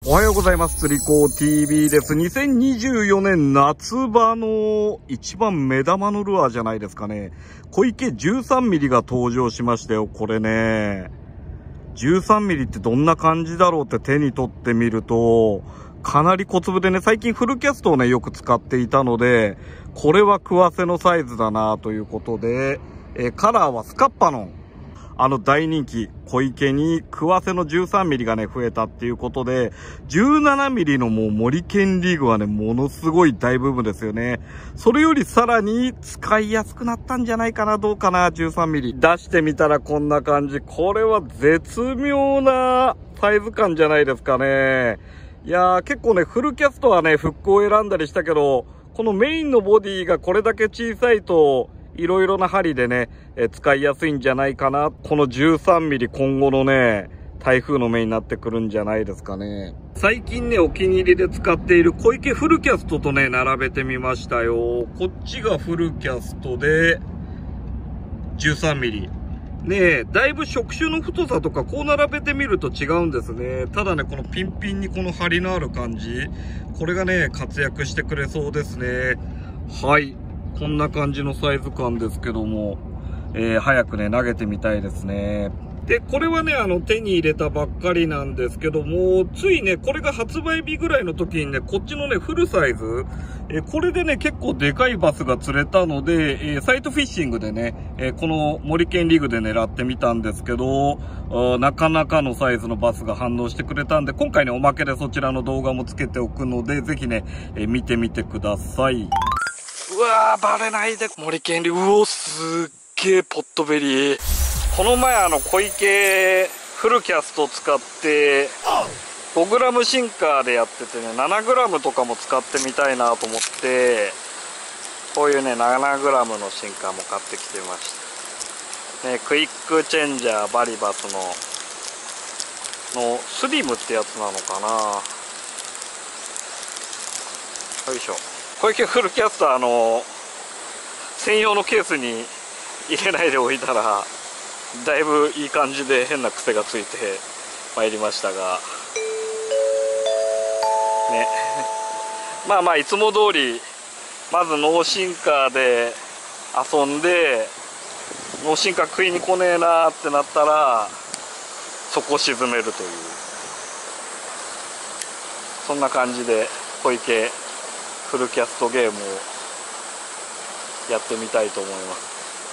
おはようございます。釣り子 TV です。2024年夏場の一番目玉のルアーじゃないですかね。小池13ミリが登場しましたよ。これね。13ミリってどんな感じだろうって手に取ってみると、かなり小粒でね、最近フルキャストをね、よく使っていたので、これは食わせのサイズだなということで、カラーはスカッパノン。大人気、小池に食わせの13ミリがね、増えたっていうことで、17ミリのもう森県リーグはね、ものすごい大部分ですよね。それよりさらに使いやすくなったんじゃないかな、どうかな、13ミリ。出してみたらこんな感じ。これは絶妙なサイズ感じゃないですかね。いやー、結構ね、フルキャストはね、フックを選んだりしたけど、このメインのボディがこれだけ小さいと、いろいろな針でね、使いやすいんじゃないかな。この13ミリ今後のね、台風の目になってくるんじゃないですかね。最近ね、お気に入りで使っている小池フルキャストとね、並べてみましたよ。こっちがフルキャストで、13ミリ。ねえ、だいぶ触手の太さとかこう並べてみると違うんですね。ただね、このピンピンにこの針のある感じ。これがね、活躍してくれそうですね。はい。こんな感じのサイズ感ですけども、早くね、投げてみたいですね。で、これはね、手に入れたばっかりなんですけども、ついね、これが発売日ぐらいの時にね、こっちのね、フルサイズ、これでね、結構でかいバスが釣れたので、サイトフィッシングでね、この森県リーグで狙ってみたんですけど、なかなかのサイズのバスが反応してくれたんで、今回ね、おまけでそちらの動画もつけておくので、ぜひね、見てみてください。うわー、バレないで。森県リーグ、うお、すっげーポットベリー。この前小池フルキャスト使って、5g シンカーでやっててね、7g とかも使ってみたいなと思って、こういうね、7g のシンカーも買ってきてました。ね、クイックチェンジャーバリバスのスリムってやつなのかな。よいしょ。小池フルキャスター専用のケースに入れないでおいたらだいぶいい感じで変な癖がついてまいりましたがね。まあまあいつも通りまずノーシンカーで遊んで、ノーシンカー食いに来ねえなーってなったらそこを沈めるという、そんな感じで小池フルキャストゲームをやってみたいと思います。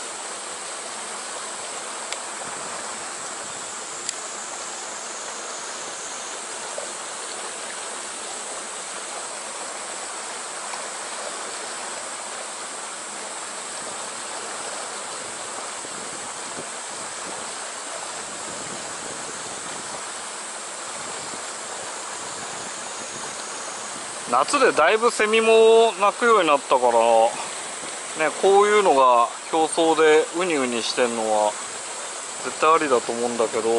夏でだいぶセミも鳴くようになったからね、こういうのが表層でウニウニしてんのは絶対ありだと思うんだけど、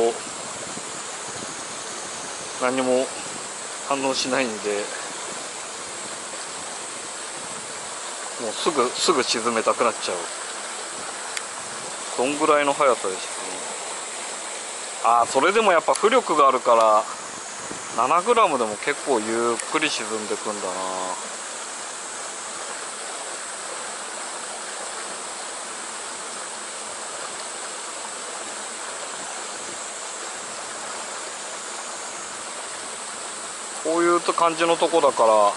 何も反応しないんで、もうすぐ沈めたくなっちゃう。どんぐらいの速さでしたかね。それでもやっぱ浮力があるから7g でも結構ゆっくり沈んでくんだな。こういう感じのとこだから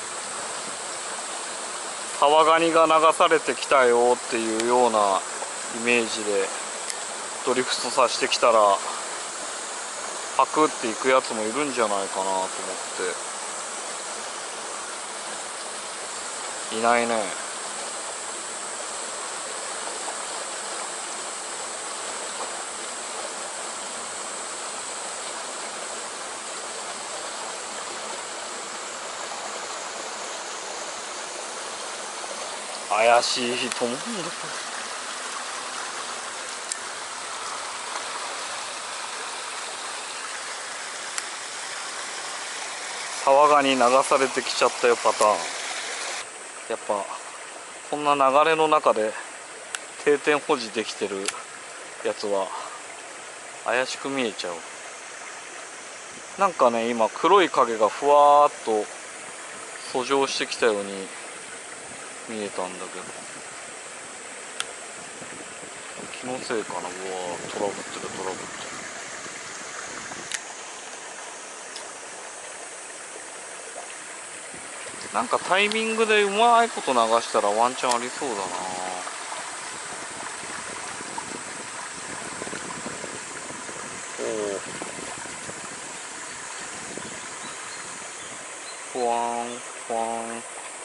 沢ガニが流されてきたよっていうようなイメージでドリフトさせてきたらパクっていくやつもいるんじゃないかなと思って。いないね。怪しいと思うんだけど。沢ガニ流されてきちゃったよパターン。やっぱこんな流れの中で定点保持できてるやつは怪しく見えちゃう。 なんかね、今黒い影がふわーっと遡上してきたように見えたんだけど、気のせいかな。うわー、トラブってるトラブってる。なんかタイミングでうまいこと流したらワンチャンありそうだな。おお、ふわんふわん。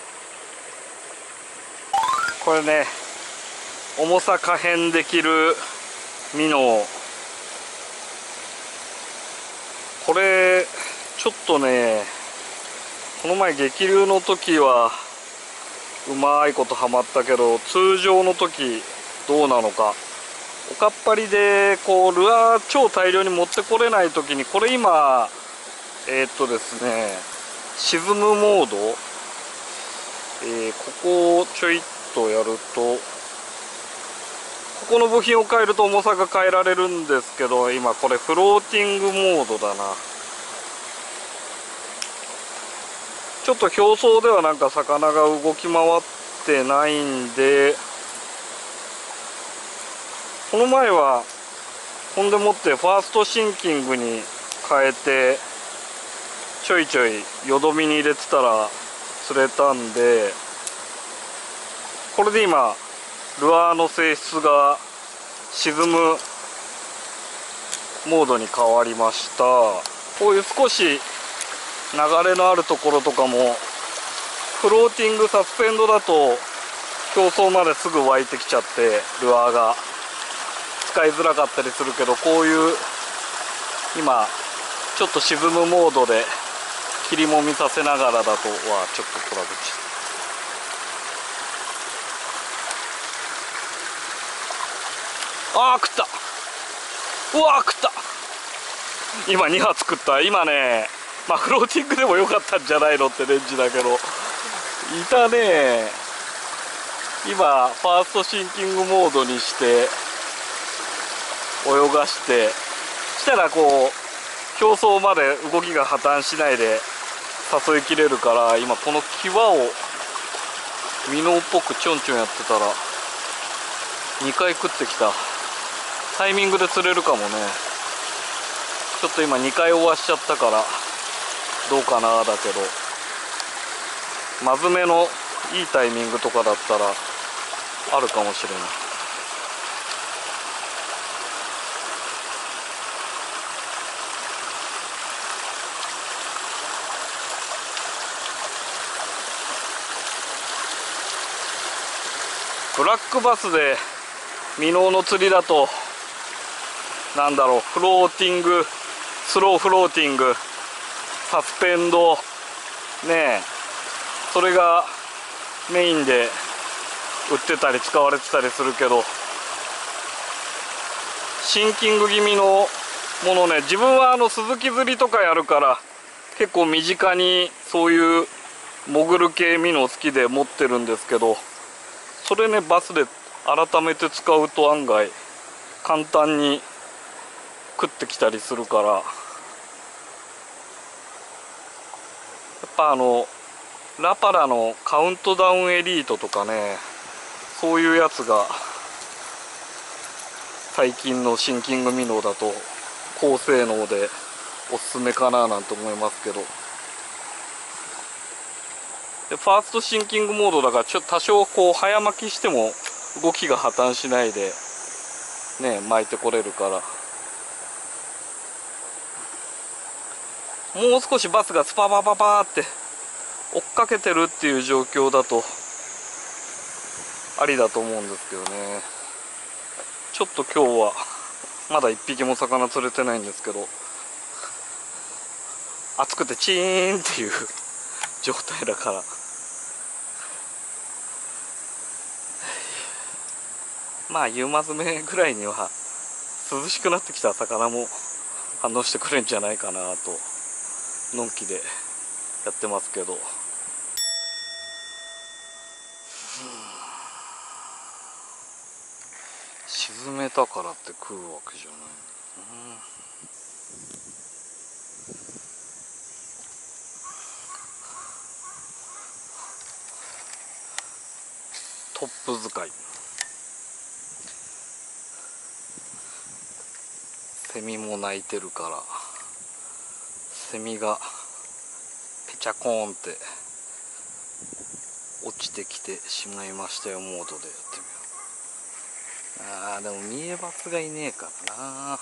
これね、重さ可変できるミノ。これちょっとね、この前激流の時はうまいことハマったけど、通常の時どうなのか。おかっぱりでこうルアー超大量に持ってこれない時に、これ今ですね、沈むモード、ここをちょいっとやると、ここの部品を変えると重さが変えられるんですけど、今これフローティングモードだな。ちょっと表層ではなんか魚が動き回ってないんで、この前はほんでもってファーストシンキングに変えてちょいちょいよどみに入れてたら釣れたんで、これで今ルアーの性質が沈むモードに変わりました。こういう少し流れのあるところとかもフローティングサスペンドだと表層まですぐ湧いてきちゃってルアーが使いづらかったりするけど、こういう今ちょっと沈むモードで切りもみさせながらだと、はちょっとトラブっちゃう。あー、食った。うわー、食った。今2発食った。今ね、まあフローティングでもよかったんじゃないのってレンジだけど、いたね。今ファーストシンキングモードにして泳がして、したらこう表層まで動きが破綻しないで誘いきれるから、今この際をミノっぽくちょんちょんやってたら2回食ってきた。タイミングで釣れるかもね。ちょっと今2回終わしちゃったからどうかなだけど、まずめのいいタイミングとかだったらあるかもしれない。ブラックバスでミノの釣りだと、なんだろう、フローティング、スローフローティング、サスペンドねえ、それがメインで売ってたり使われてたりするけど、シンキング気味のものね、自分は鈴木釣りとかやるから結構身近にそういう潜る系ミノ好きで持ってるんですけど、それねバスで改めて使うと案外簡単に食ってきたりするから、やっぱラパラのカウントダウンエリートとかね、そういうやつが最近のシンキングミノだと高性能でおすすめかななんて思いますけど、でファーストシンキングモードだから多少こう早巻きしても動きが破綻しないでね巻いてこれるから、もう少しバスがスパパパパーって追っかけてるっていう状況だとありだと思うんですけどね。ちょっと今日はまだ1匹も魚釣れてないんですけど、暑くてチーンっていう状態だから、まあ夕間詰めぐらいには涼しくなってきたら魚も反応してくれるんじゃないかなとのんきでやってますけど、沈めたからって食うわけじゃない。 トップ使い。セミも鳴いてるから、セミがペチャコーンって落ちてきてしまいましたよモードでやってみよう。でも見えバスがいねえからな。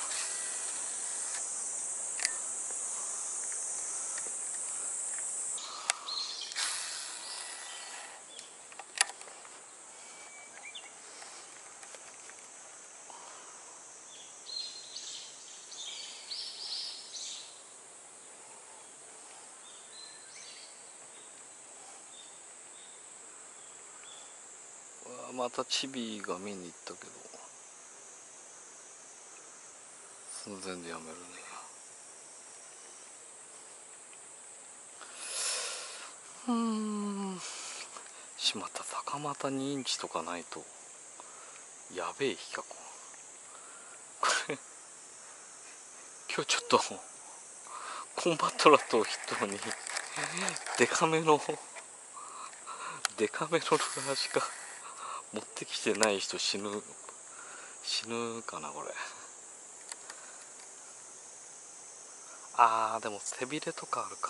またチビが見に行ったけど寸前でやめるね。しまった。坂又2インチとかないとやべえ日かこれ今日ちょっとコンバットラットを筆頭にデカめのルアーしか持ってきてない人死ぬかなこれ。でも背びれとかあるか。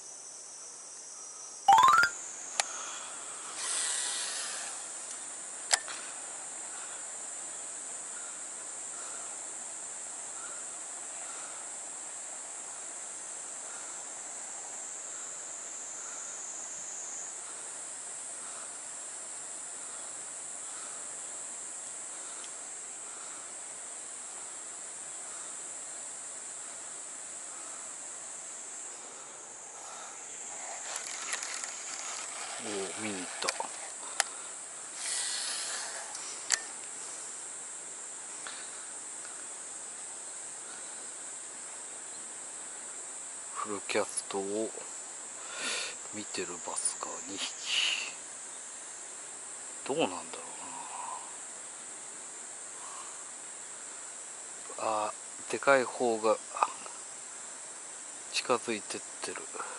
見に行った。フルキャストを見てるバスが2匹。どうなんだろうな。でかい方が近づいてってる。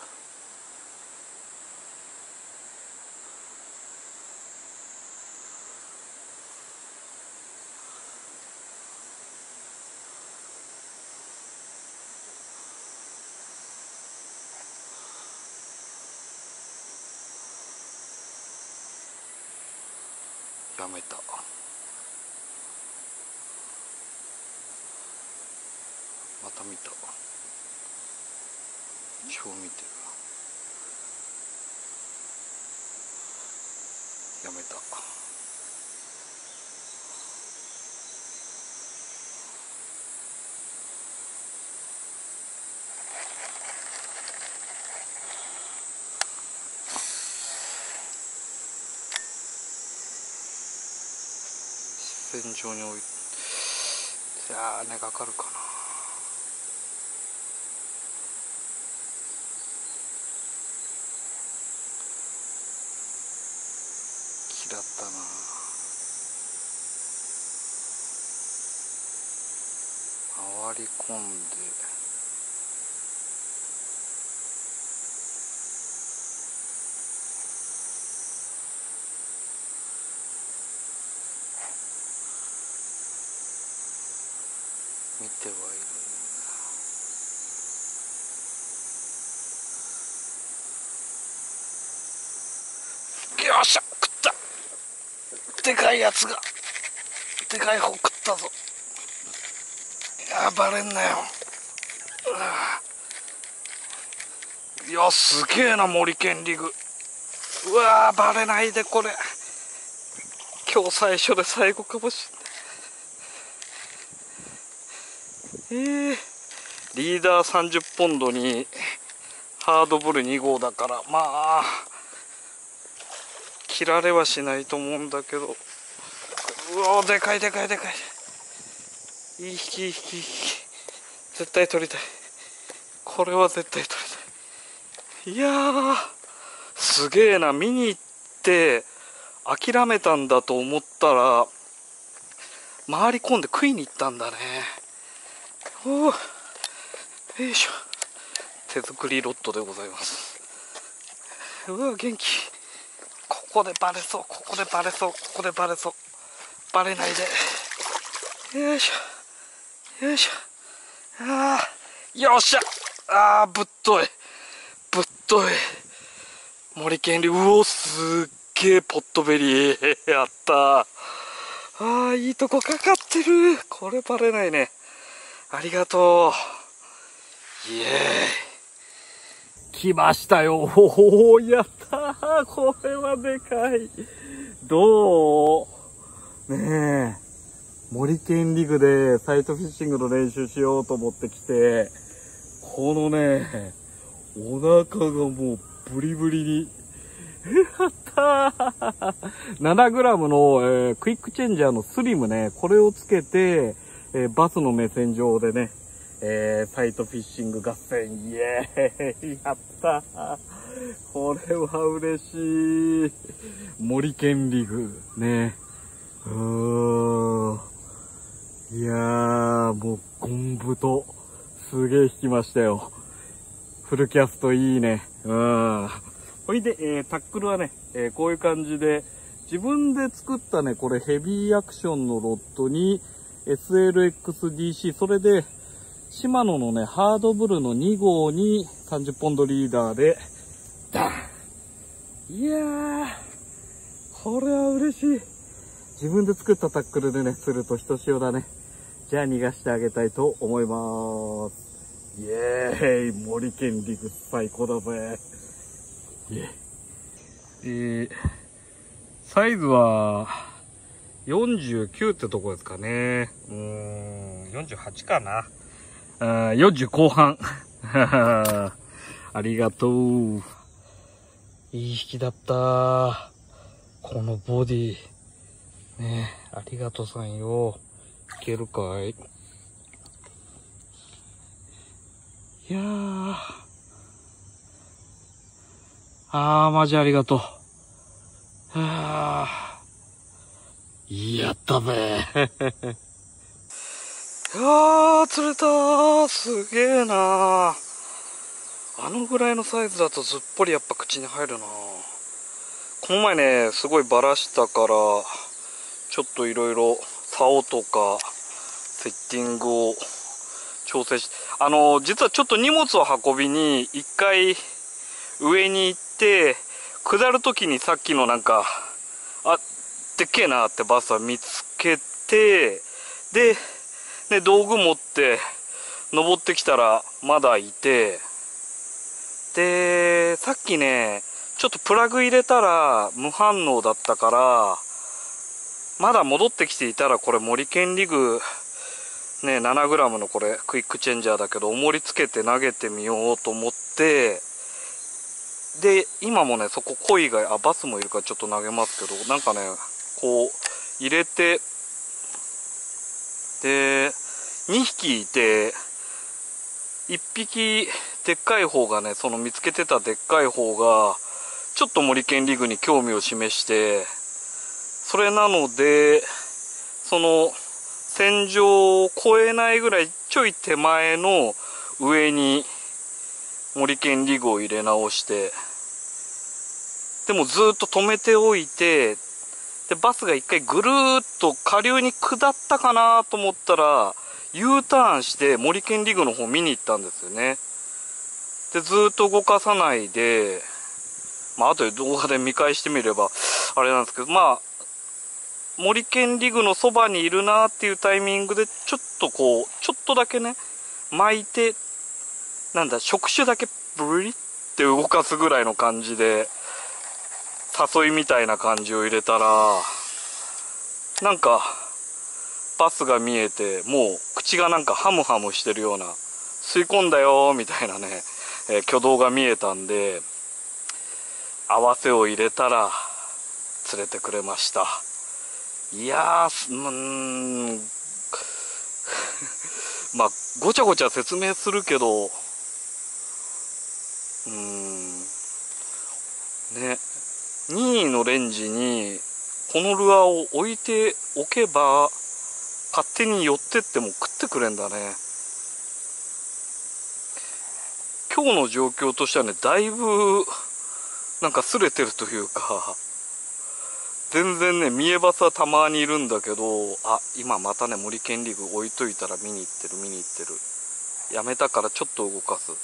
やめた。また見た。超見てる。やめた。視線上に置いて、根がかるかな。嫌ったな。回り込んで見てはいる。よっしゃ、食った。でかいやつが、でかい方食ったぞ。バレんなよ。いや、すげえな森健リグ。うわー、バレないでこれ。今日最初で最後かもしれない。リーダー30ポンドにハードブル2号だから、まあ切られはしないと思うんだけど。うわー、でかいでかいでかい。いい引きいい引きいい引き。絶対取りたい。これは絶対取りたい。いやー、すげえな。見に行って諦めたんだと思ったら回り込んで食いに行ったんだね。おお、よいしょ。手作りロットでございます。うわ、元気。ここでバレそう、ここでバレそう、ここでバレそう。バレないで。よいしょ。よいしょ。ああ、よっしゃ。ああ、ぶっとい。ぶっとい。森健龍、うお、すっげえポットベリー。やった。ああ、いいとこかかってる。これバレないね。ありがとう。イエーイ。来ましたよ。おお、やったー。これはでかい。どうねえ。森健リグでサイトフィッシングの練習しようと思ってきて、このね、お腹がもうブリブリに。やったー。7グラムの、クイックチェンジャーのスリムね、これをつけて、バスの目線上でね、サイトフィッシング合戦、イエーイ、やったー。これは嬉しい。森健リグ、ね。いやー、もう、ゴンブと、すげー引きましたよ。フルキャストいいね。ほいで、タックルはね、こういう感じで、自分で作ったね、これヘビーアクションのロッドに、SLXDC、それで、シマノのね、ハードブルの2号に30ポンドリーダーで、ダン！いやー、これは嬉しい。自分で作ったタックルでね、するとひとしおだね。じゃあ逃がしてあげたいと思います。イエーイ、森健リグ最高だぜ。イエーイ。サイズは、49ってとこですかね。48かな。40後半。ありがとう。いい引きだった。このボディ。ねえ、ありがとうさんよ。いけるかい？いやー。マジありがとう。やったべ。釣れたー。すげえなー。あのぐらいのサイズだとずっぽりやっぱ口に入るな。この前ね、すごいバラしたから、ちょっといろいろ竿とかセッティングを調整し、実はちょっと荷物を運びに一回上に行って、下るときにさっきのなんか、でっけえなってバスは見つけて、で、道具持って登ってきたらまだいて、で、さっきね、ちょっとプラグ入れたら無反応だったから、まだ戻ってきていたら、これ森健リグ、ね、7グラムのこれクイックチェンジャーだけど、重りつけて投げてみようと思って、で、今もね、そこコイが、バスもいるからちょっと投げますけど、なんかね、こう、入れて、で、2匹いて、1匹、でっかい方がね、その見つけてたでっかい方が、ちょっと森健リグに興味を示して、それなので、その、線上を越えないぐらいちょい手前の上に森健リグを入れ直して、でもずっと止めておいて、で、バスが一回ぐるーっと下流に下ったかなと思ったら、U ターンして森健リグの方見に行ったんですよね。で、ずーっと動かさないで、後で動画で見返してみれば、あれなんですけど、森健リグのそばにいるなっていうタイミングで、ちょっとだけね、巻いて、触手だけブリって動かすぐらいの感じで、誘いみたいな感じを入れたら、なんか、バスが見えて、もう口がなんかハムハムしてるような、吸い込んだよーみたいなね、挙動が見えたんで、合わせを入れたら、釣れてくれました。いやー、ごちゃごちゃ説明するけど、ね、任意のレンジに、このルアーを置いておけば、勝手に寄ってっても食ってくれんだね。今日の状況としてはね、だいぶ、なんか擦れてるというか、 全然ね、三重バスはたまにいるんだけど、あ、今またね、森県リグ置いといたら見に行ってる。やめたからちょっと動かす。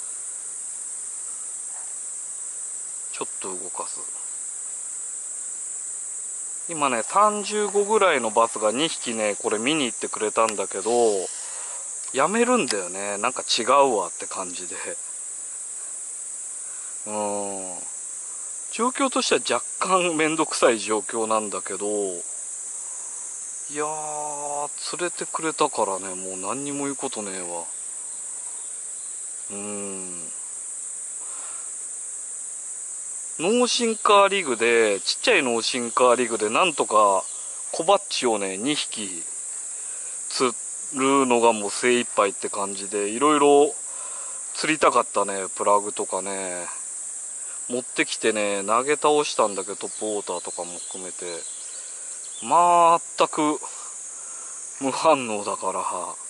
今ね、35ぐらいのバスが2匹ね、これ見に行ってくれたんだけど、やめるんだよね。なんか違うわって感じで。状況としては若干めんどくさい状況なんだけど、いやー、連れてくれたからね、もう何にも言うことねえわ。脳進カーリグで、ちっちゃい脳進カーリグで、なんとか小バッチをね、2匹釣るのがもう精一杯って感じで、いろいろ釣りたかったね。プラグとかね、持ってきてね、投げ倒したんだけど、トップウォーターとかも含めて、全く無反応だから、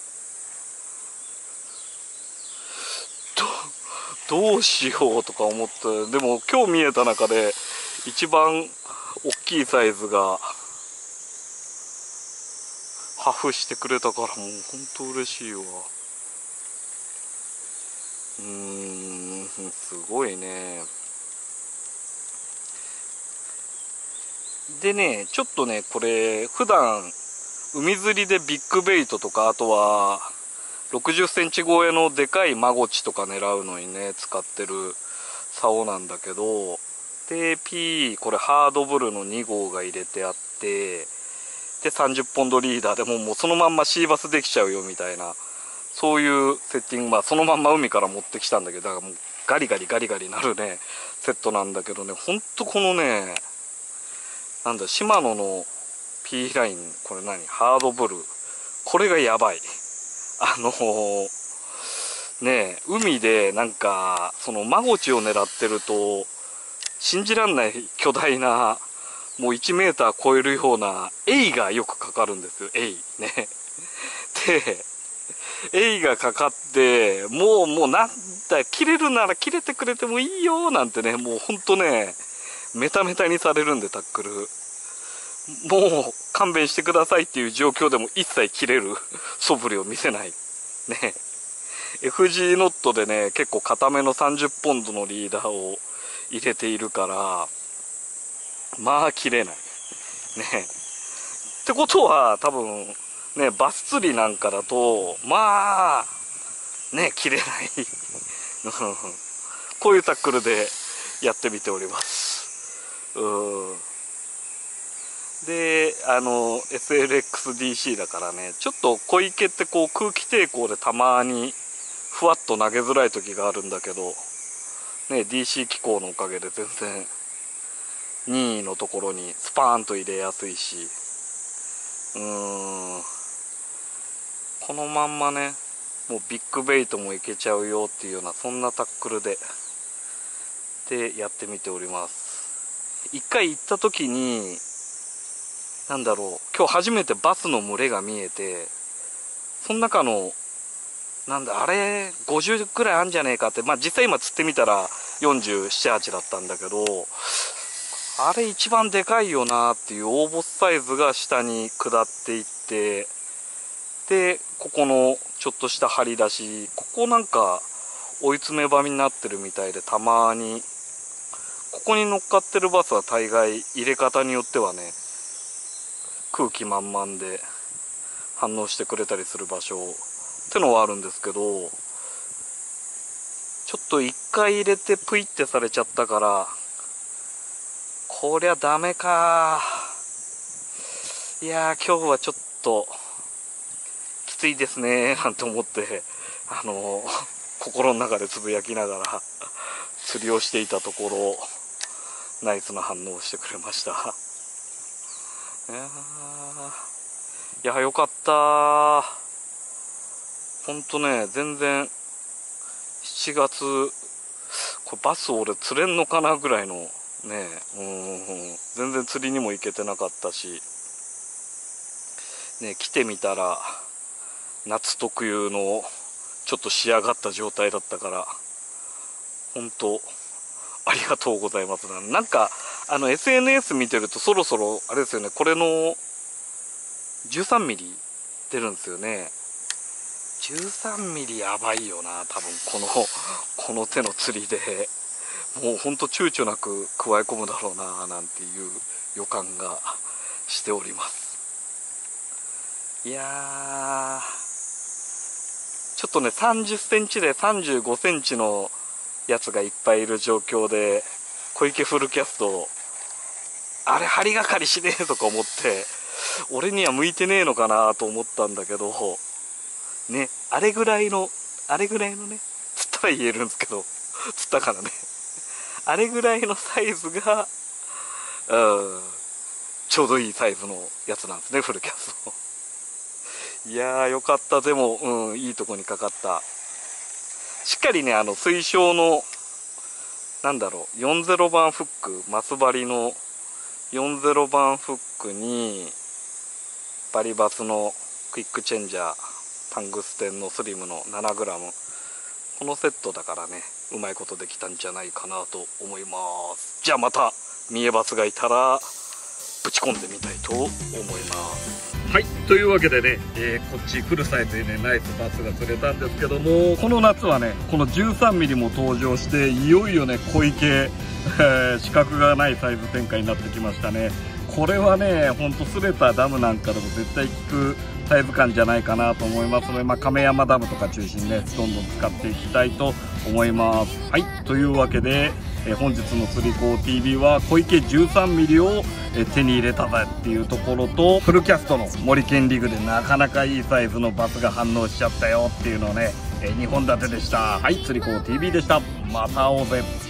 どうしようとか思って、でも今日見えた中で一番大きいサイズがハフしてくれたから、もう本当嬉しいわ。すごいね。でね、ちょっとね、これ普段海釣りでビッグベイトとか、あとは60センチ超えのでかいマゴチとか狙うのにね、使ってる竿なんだけど、で、これハードブルの2号が入れてあって、で、30ポンドリーダーでもうそのまんまシーバスできちゃうよみたいな、そういうセッティング、そのまんま海から持ってきたんだけど、だからもうガリガリなるね、セットなんだけどね、ほんとこのね、なんだ、シマノの P ライン、これハードブル。これがやばい。ねえ、海でなんか、そのマゴチを狙ってると、信じらんない巨大な、もう1メーター超えるようなエイがよくかかるんですよ、エイ。ね。で、エイがかかって、もうなんだ、切れるなら切れてくれてもいいよ、なんてね、もうほんとね、メタメタにされるんで、タックル。もう勘弁してくださいっていう状況でも一切切れる素振りを見せない。ね。FG ノットでね、結構固めの30ポンドのリーダーを入れているから、切れない。ね。ってことは、多分、ね、バス釣りなんかだと、ね、切れない。こういうタックルでやってみております。で、SLXDC だからね、ちょっと小池ってこう空気抵抗でたまにふわっと投げづらい時があるんだけど、ね、DC 機構のおかげで全然2位のところにスパーンと入れやすいし、このまんまね、もうビッグベイトもいけちゃうよっていうような、そんなタックルでやってみております。一回行った時に、今日初めてバスの群れが見えて、その中の、あれ、50くらいあるんじゃねえかって、実際今釣ってみたら47、8だったんだけど、あれ一番でかいよなっていう大ボスサイズが下に下っていって、で、ここのちょっとした張り出し、ここなんか追い詰め場になってるみたいで、たまに、ここに乗っかってるバスは大概入れ方によってはね、空気満々で反応してくれたりする場所ってのはあるんですけど、ちょっと一回入れてプイってされちゃったから、こりゃダメか。いやー、今日はちょっときついですねなんて思って、心の中でつぶやきながら釣りをしていたところ、ナイスな反応をしてくれました。いや、よかったー。ほんとね、全然、7月、これバス俺釣れんのかなぐらいの、ね、全然釣りにも行けてなかったし、ね、来てみたら、夏特有の、ちょっと仕上がった状態だったから、ほんと、ありがとうございます。なんか、 SNS 見てるとそろそろあれですよね、これの13ミリ出るんですよね。13ミリやばいよな、多分この手の釣りでもうほんと躊躇なく加え込むだろうななんていう予感がしております。いやー、ちょっとね30センチで35センチのやつがいっぱいいる状況で小池フルキャスト、あれ針がかりしねえとか思って俺には向いてねえのかなと思ったんだけどね、あれぐらいのね、つったら言えるんですけど、つったからねあれぐらいのサイズがちょうどいいサイズのやつなんですね、フルキャストいやーよかった。でもいいとこにかかった。しっかりね水晶のなんだろう40番フック、マス針の40番フックにバリバスのクイックチェンジャー、タングステンのスリムの 7g、 このセットだからねうまいことできたんじゃないかなと思います。じゃあまた見えバスがいたらぶち込んでみたいと思います。はい、というわけでね、こっちフルサイズでねナイスバスが釣れたんですけども、この夏はねこの 13mm も登場していよいよね小池、資格がないサイズ展開になってきましたね。これはねほんとすれたダムなんかでも絶対効くサイズ感じゃないかなと思いますので、亀山ダムとか中心にねどんどん使っていきたいと思います。はい、というわけで本日の釣り子 TV は小池 13mm を手に入れたぜっていうところと、フルキャストの森健リグでなかなかいいサイズのバスが反応しちゃったよっていうのをね2本立てでした。はい、釣り子 TV でした。また会おうぜ。